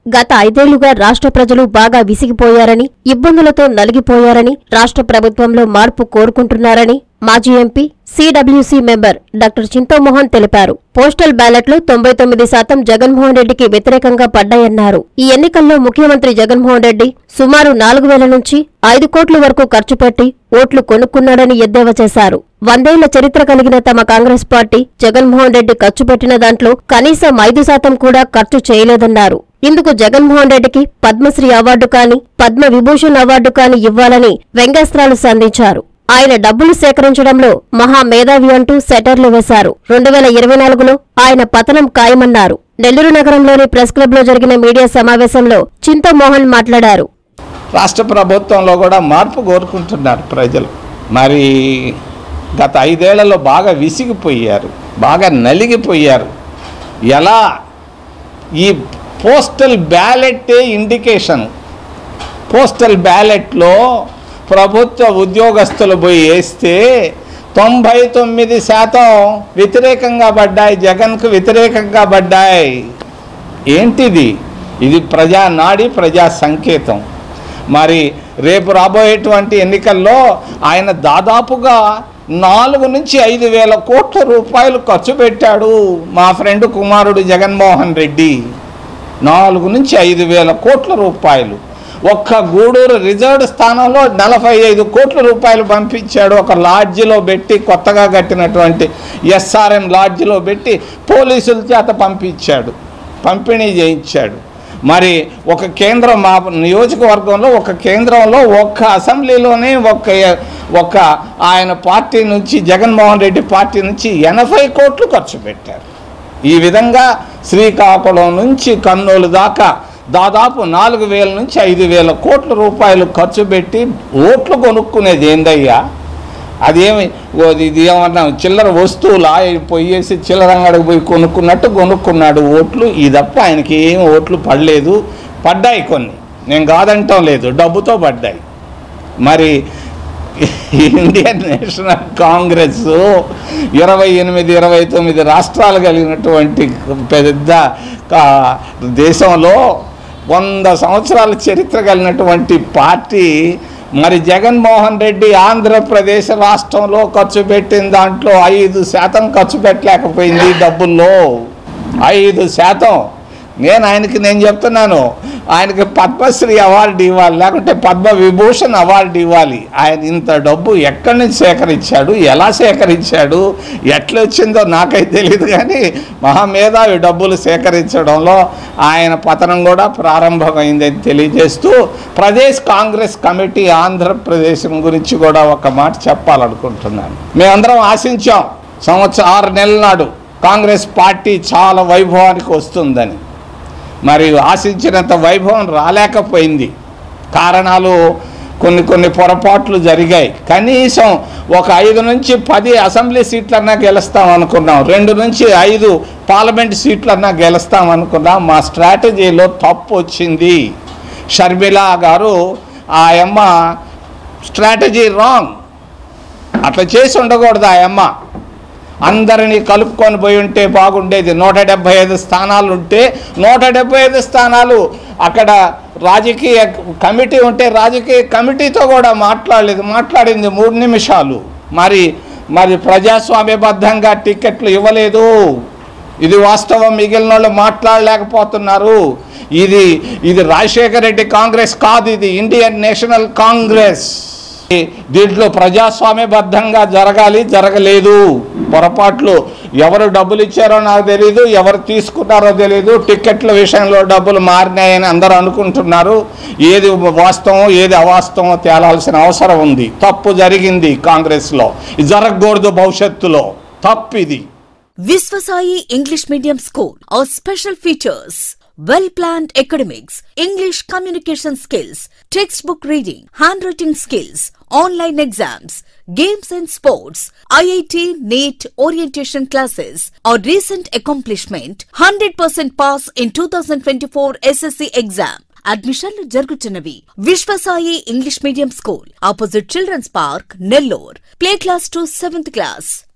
గత 5 ఏళ్లుగా రాష్ట్ర ప్రజలు బాగా విసిగిపోయారని, ఇబ్బందులతో నలిగిపోయారని, రాష్ట్ర ప్రభుత్వంలో మార్పు కోరుకుంటున్నారని మాజీ MP, CWC member doctor Chinta Mohan తెలిపారు. పోస్టల్ బ్యాలెట్లు 99% జగన్మోహన్ రెడ్డికి వ్యతిరేకంగా పడ్డాయన్నారు. ఈ ఎన్నికల్లో ముఖ్యమంత్రి జగన్మోహన్ రెడ్డి సుమారు 4,000 నుంచి 5 కోట్ల వరకు ఖర్చు పెట్టి ఓట్లు కొనుక్కున్నాడని ఎద్దేవా చేశారు. 100 ఏళ్ల చరిత్ర కలిగిన తమ కాంగ్రెస్ పార్టీ జగన్మోహన్ రెడ్డి ఖర్చు పెట్టిన దాంట్లో కనీసం 5% కూడా ఖర్చు చేయలేదన్నారు. ఇందుకు జగన్మోహన్ రెడ్డికి పద్మశ్రీ అవార్డు కాని, పద్మ విభూషణ్ అవార్డు కాని ఇవ్వాలని వ్యంగ్యాస్త్రాలు సంధించారు. ఆయన డబ్బులు సేకరించడంలో మహా మేధావి అంటూ సెటర్లు వేశారు. 2024లో ఆయన పతనం ఖాయమన్నారు. నెల్లూరు నగరంలోని ప్రెస్ క్లబ్ లో జరిగిన మీడియా సమావేశంలో చింతామోహన్ మాట్లాడారు. రాష్ట్ర ప్రభుత్వంలో కూడా మార్పు కోరుకుంటున్నారు ప్రజలు. మరి గత 5 ఏళ్లలో బాగా విసిగిపోయారు, బాగా నలిగిపోయారు. ఎలా ఈ పోస్టల్ బ్యాలెట్ ఇండికేషన్, పోస్టల్ బ్యాలెట్లో ప్రభుత్వ ఉద్యోగస్తులు పోయి వేస్తే 99% వ్యతిరేకంగా పడ్డాయి, జగన్కు వ్యతిరేకంగా పడ్డాయి. ఏంటిది? ఇది ప్రజా నాడి, ప్రజా సంకేతం. మరి రేపు రాబోయేటువంటి ఎన్నికల్లో ఆయన దాదాపుగా 4 నుంచి 5 వేల కోట్ల రూపాయలు ఖర్చు పెట్టాడు. మా ఫ్రెండ్ కుమారుడు జగన్మోహన్ రెడ్డి 4 నుంచి 5 వేల కోట్ల రూపాయలు ఒక్క గూడూరు రిజర్వ్డ్ స్థానంలో 45 కోట్ల రూపాయలు పంపించాడు. ఒక లాడ్జిలో పెట్టి, కొత్తగా కట్టినటువంటి ఎస్ఆర్ఎం లాడ్జిలో పెట్టి పోలీసుల చేత పంపించాడు, పంపిణీ చేయించాడు. మరి ఒక కేంద్రం, మా నియోజకవర్గంలో ఒక కేంద్రంలో ఒక్క అసెంబ్లీలోనే ఒక ఆయన పార్టీ నుంచి, జగన్మోహన్ రెడ్డి పార్టీ నుంచి 80 కోట్లు ఖర్చు పెట్టారు. ఈ విధంగా శ్రీకాకుళం నుంచి కర్నూలు దాకా దాదాపు 4,000 నుంచి 5,000 కోట్ల రూపాయలు ఖర్చు పెట్టి ఓట్లు కొనుక్కునేది ఏందయ్యా? అదేమి ఇది ఏమన్నా చిల్లర వస్తువులా? పోయేసి చిల్లర అంగడికి పోయి కొనుక్కున్నట్టు కొనుక్కున్నాడు ఓట్లు. ఈ తప్ప ఆయనకి ఏం ఓట్లు పడలేదు. పడ్డాయి కొన్ని, నేను కాదంటాం లేదు, డబ్బుతో పడ్డాయి. మరి ఇండియన్ నేషనల్ కాంగ్రెస్ 28-29 రాష్ట్రాలు కలిగినటువంటి పెద్ద దేశంలో 100 సంవత్సరాల చరిత్ర కలిగినటువంటి పార్టీ. మరి జగన్మోహన్ రెడ్డి ఆంధ్రప్రదేశ్ రాష్ట్రంలో ఖర్చు పెట్టిన దాంట్లో 5% ఖర్చు పెట్టలేకపోయింది. డబ్బుల్లో 5%. నేను చెప్తున్నాను, ఆయనకి పద్మశ్రీ అవార్డు ఇవ్వాలి, లేకుంటే పద్మ విభూషణ్ అవార్డు ఇవ్వాలి. ఆయన ఇంత డబ్బు ఎక్కడి నుంచి సేకరించాడు, ఎలా సేకరించాడు, ఎట్లా వచ్చిందో నాకైతే తెలియదు. కానీ మహామేధావి డబ్బులు సేకరించడంలో ఆయన పతనం కూడా ప్రారంభమైందని తెలియజేస్తూ, ప్రదేశ్ కాంగ్రెస్ కమిటీ ఆంధ్రప్రదేశ్ గురించి కూడా ఒక మాట చెప్పాలనుకుంటున్నాను. మేమందరం ఆశించాం 6 నెలల నాడు కాంగ్రెస్ పార్టీ చాలా వైభవానికి వస్తుందని. మరి ఆశించినంత వైభవం రాలేకపోయింది. కారణాలు కొన్ని పొరపాట్లు జరిగాయి. కనీసం ఒక 5 నుంచి 10 అసెంబ్లీ సీట్లన్నా గెలుస్తాం అనుకున్నాం, 2 నుంచి 5 పార్లమెంట్ సీట్లన్నా గెలుస్తాం అనుకున్నాం. మా స్ట్రాటజీలో తప్పు వచ్చింది. షర్మిలా గారు ఆ అమ్మ స్ట్రాటజీ రాంగ్. అట్లా చేసి ఉండకూడదు. ఆ అమ్మ అందరినీ కలుపుకొని పోయి ఉంటే బాగుండేది. 175 స్థానాలు ఉంటే 175 స్థానాలు అక్కడ రాజకీయ కమిటీ ఉంటే రాజకీయ కమిటీతో కూడా మాట్లాడింది 3 నిమిషాలు. మరి ప్రజాస్వామ్యబద్ధంగా టికెట్లు ఇవ్వలేదు. ఇది వాస్తవం. మిగిలిన వాళ్ళు మాట్లాడలేకపోతున్నారు. ఇది రాజశేఖర రెడ్డి కాంగ్రెస్ కాదు, ఇది ఇండియన్ నేషనల్ కాంగ్రెస్. దీంట్లో ప్రజాస్వామ్యబద్ధంగా జరగాలి, జరగలేదు. పొరపాట్లు ఎవరు డబ్బులు ఇచ్చారో నాకు తెలియదు, ఎవరు తీసుకున్నారో తెలియదు. టికెట్ల విషయంలో డబ్బులు మారినాయని అందరూ అనుకుంటున్నారు. ఏది వాస్తవం ఏది అవాస్తవం తేలాల్సిన అవసరం ఉంది. తప్పు జరిగింది కాంగ్రెస్లో, జరగకూడదు భవిష్యత్తులో. తప్పిది. Viswasai English Medium School. Our special features: well-planned academics, English communication skills, textbook reading, handwriting skills, online exams, games and sports, IIT, NEET orientation classes. Our recent accomplishment: 100% pass in 2024 SSC exam. అడ్మిషన్లు జరుగుతున్నవి. Vishwasai English medium school, opposite children's park, Nellore. Play class to 7th class.